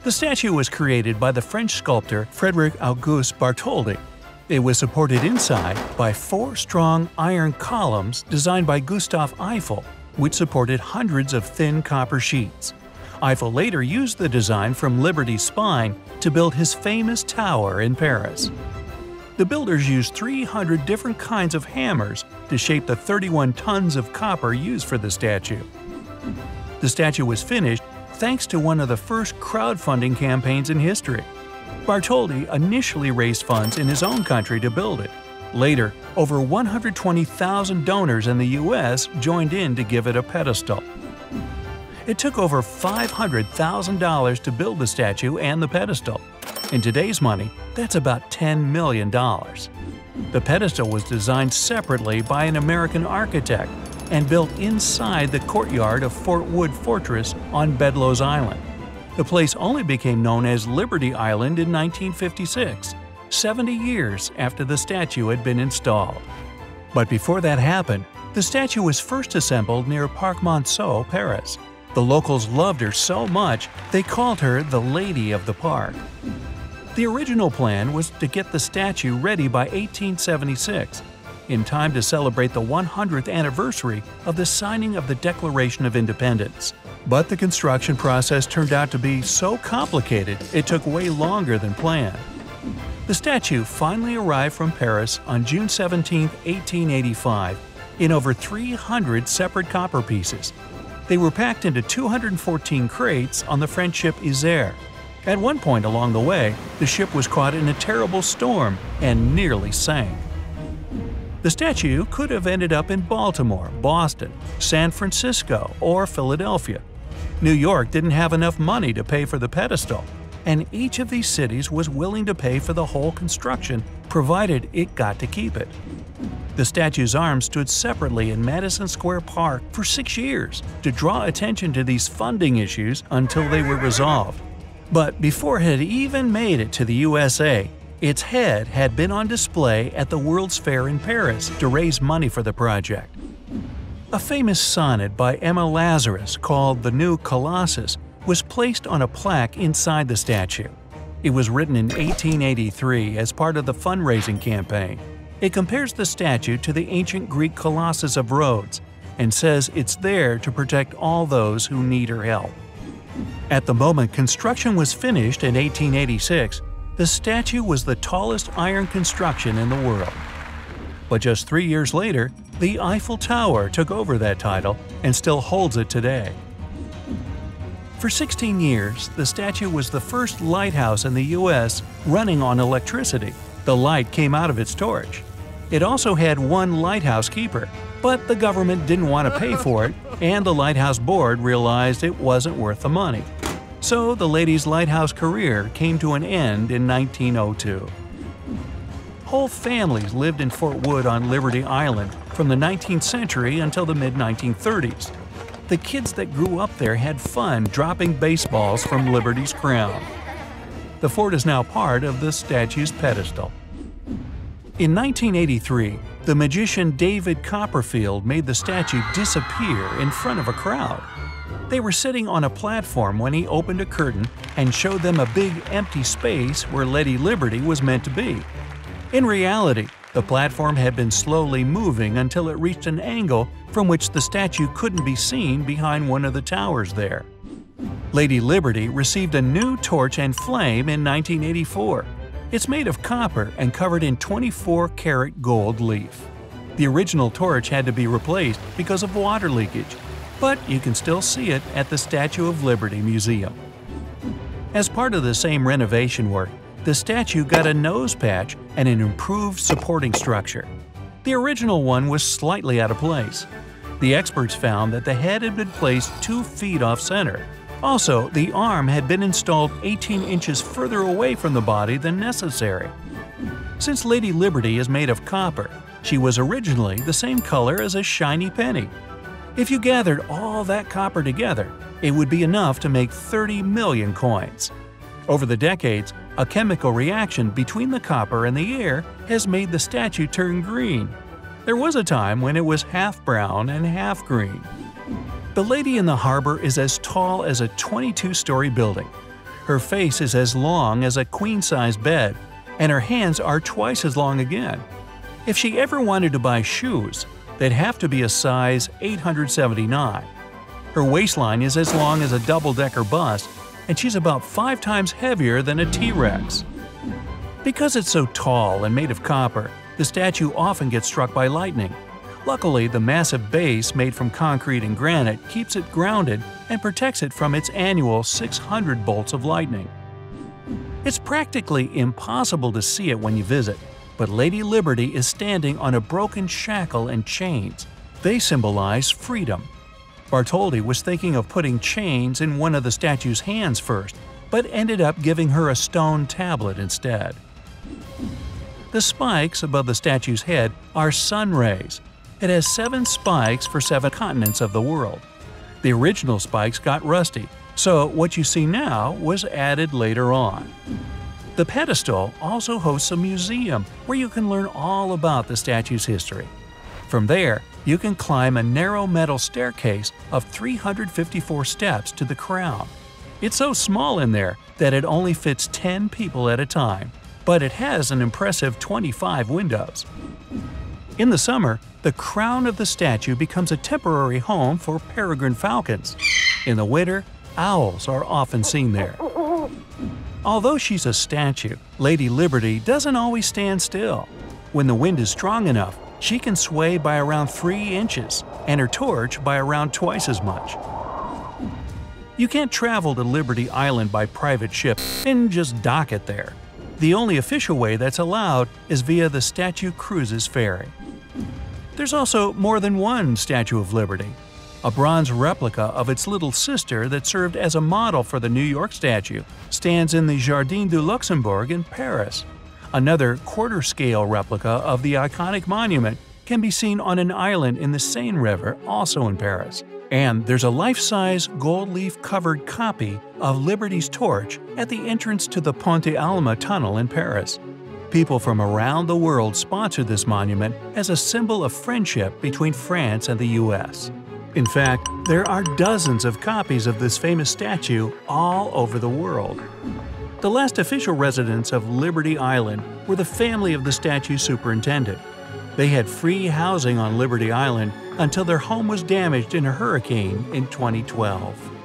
The statue was created by the French sculptor Frédéric Auguste Bartholdi. It was supported inside by 4 strong iron columns designed by Gustave Eiffel, which supported hundreds of thin copper sheets. Eiffel later used the design from Liberty's spine to build his famous tower in Paris. The builders used 300 different kinds of hammers to shape the 31 tons of copper used for the statue. The statue was finished thanks to one of the first crowdfunding campaigns in history. Bartholdi initially raised funds in his own country to build it. Later, over 120,000 donors in the U.S. joined in to give it a pedestal. It took over $500,000 to build the statue and the pedestal. In today's money, that's about $10 million. The pedestal was designed separately by an American architect and built inside the courtyard of Fort Wood Fortress on Bedloes Island. The place only became known as Liberty Island in 1956, 70 years after the statue had been installed. But before that happened, the statue was first assembled near Parc Monceau, Paris. The locals loved her so much, they called her the Lady of the Park. The original plan was to get the statue ready by 1876, in time to celebrate the 100th anniversary of the signing of the Declaration of Independence. But the construction process turned out to be so complicated it took way longer than planned. The statue finally arrived from Paris on June 17, 1885, in over 300 separate copper pieces. They were packed into 214 crates on the French ship Isère. At one point along the way, the ship was caught in a terrible storm and nearly sank. The statue could have ended up in Baltimore, Boston, San Francisco, or Philadelphia. New York didn't have enough money to pay for the pedestal, and each of these cities was willing to pay for the whole construction, provided it got to keep it. The statue's arms stood separately in Madison Square Park for 6 years to draw attention to these funding issues until they were resolved. But before it had even made it to the USA, its head had been on display at the World's Fair in Paris to raise money for the project. A famous sonnet by Emma Lazarus called The New Colossus was placed on a plaque inside the statue. It was written in 1883 as part of the fundraising campaign. It compares the statue to the ancient Greek Colossus of Rhodes and says it's there to protect all those who need her help. At the moment construction was finished in 1886, the statue was the tallest iron construction in the world. But just 3 years later, the Eiffel Tower took over that title and still holds it today. For 16 years, the statue was the first lighthouse in the U.S. running on electricity. The light came out of its torch. It also had one lighthouse keeper, but the government didn't want to pay for it, and the lighthouse board realized it wasn't worth the money. So the lady's lighthouse career came to an end in 1902. Whole families lived in Fort Wood on Liberty Island from the 19th century until the mid-1930s. The kids that grew up there had fun dropping baseballs from Liberty's crown. The fort is now part of the statue's pedestal. In 1983, the magician David Copperfield made the statue disappear in front of a crowd. They were sitting on a platform when he opened a curtain and showed them a big empty space where Lady Liberty was meant to be. In reality, the platform had been slowly moving until it reached an angle from which the statue couldn't be seen behind one of the towers there. Lady Liberty received a new torch and flame in 1984. It's made of copper and covered in 24-karat gold leaf. The original torch had to be replaced because of water leakage, but you can still see it at the Statue of Liberty Museum. As part of the same renovation work, the statue got a nose patch and an improved supporting structure. The original one was slightly out of place. The experts found that the head had been placed 2 feet off center. Also, the arm had been installed 18 inches further away from the body than necessary. Since Lady Liberty is made of copper, she was originally the same color as a shiny penny. If you gathered all that copper together, it would be enough to make 30 million coins. Over the decades, a chemical reaction between the copper and the air has made the statue turn green. There was a time when it was half brown and half green. The Lady in the Harbor is as tall as a 22-story building. Her face is as long as a queen-size bed, and her hands are twice as long again. If she ever wanted to buy shoes, they'd have to be a size 879. Her waistline is as long as a double-decker bus, and she's about 5 times heavier than a T-Rex. Because it's so tall and made of copper, the statue often gets struck by lightning. Luckily, the massive base made from concrete and granite keeps it grounded and protects it from its annual 600 bolts of lightning. It's practically impossible to see it when you visit, but Lady Liberty is standing on a broken shackle and chains. They symbolize freedom. Bartholdi was thinking of putting chains in one of the statue's hands first, but ended up giving her a stone tablet instead. The spikes above the statue's head are sun rays. It has 7 spikes for 7 continents of the world. The original spikes got rusty, so what you see now was added later on. The pedestal also hosts a museum where you can learn all about the statue's history. From there, you can climb a narrow metal staircase of 354 steps to the crown. It's so small in there that it only fits 10 people at a time, but it has an impressive 25 windows. In the summer, the crown of the statue becomes a temporary home for peregrine falcons. In the winter, owls are often seen there. Although she's a statue, Lady Liberty doesn't always stand still. When the wind is strong enough, she can sway by around 3 inches, and her torch by around twice as much. You can't travel to Liberty Island by private ship and just dock it there. The only official way that's allowed is via the Statue Cruises ferry. There's also more than one Statue of Liberty. A bronze replica of its little sister that served as a model for the New York statue stands in the Jardin du Luxembourg in Paris. Another quarter-scale replica of the iconic monument can be seen on an island in the Seine River, also in Paris. And there's a life-size gold-leaf-covered copy of Liberty's torch at the entrance to the Pont d'Alma tunnel in Paris. People from around the world sponsor this monument as a symbol of friendship between France and the U.S. In fact, there are dozens of copies of this famous statue all over the world. The last official residents of Liberty Island were the family of the statue's superintendent. They had free housing on Liberty Island until their home was damaged in a hurricane in 2012.